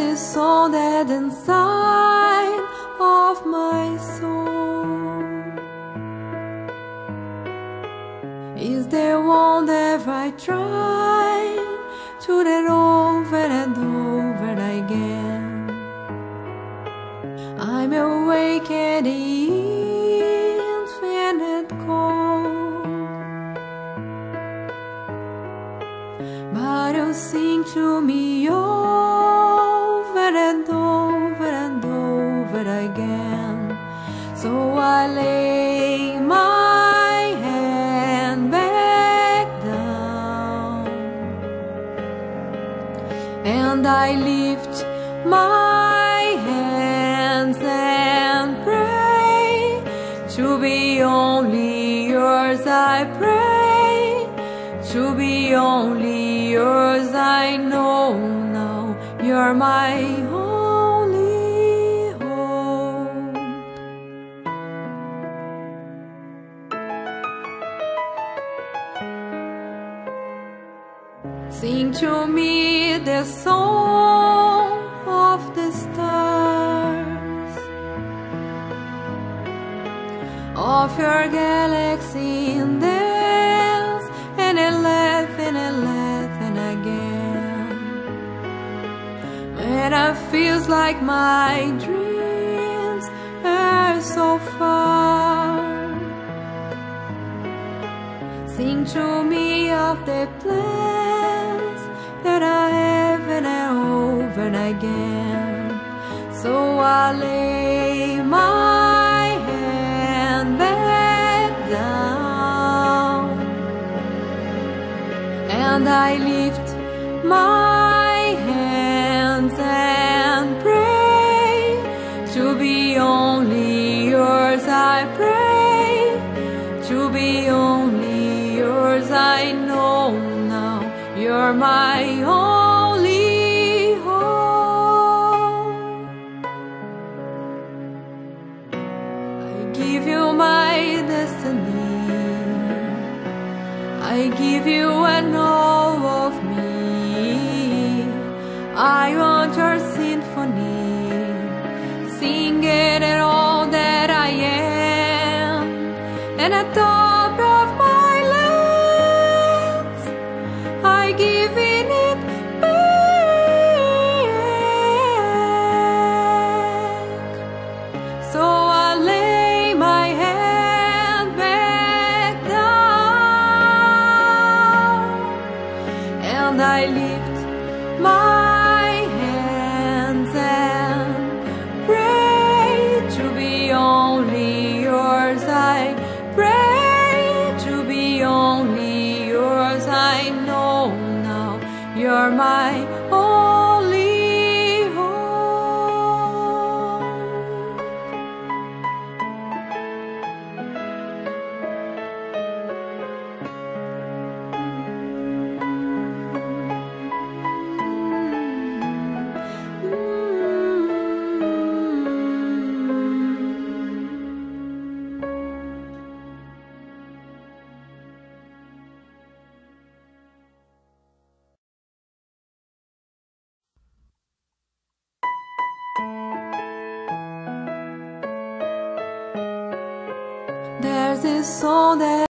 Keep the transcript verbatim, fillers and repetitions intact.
this song that inside of my soul is the one that I try to that over and over again. I'm awake at the infinite cold, but you sing to me over and over and over again. So I lay my hand back down and I lift my hands and pray to be only yours. I pray to be only yours. I know now you're my only hope. Sing to me the song of the stars, of your galaxy in dance, and a laugh and a laugh and again. When I feels like my dreams are so far, sing to me of the plans that I have and over and again. So I lay my hand back down and I lift my hands and pray to be only yours. I pray to be only yours. I know now you're my only hope. I give you my destiny, I give you an all of me. I want your symphony, sing it at all that I am, and at top of my lungs I give it back. So I lay my hand back down and I lift my hands and pray to be only yours. I pray to be only yours. I know now you're my only hope. There's this song that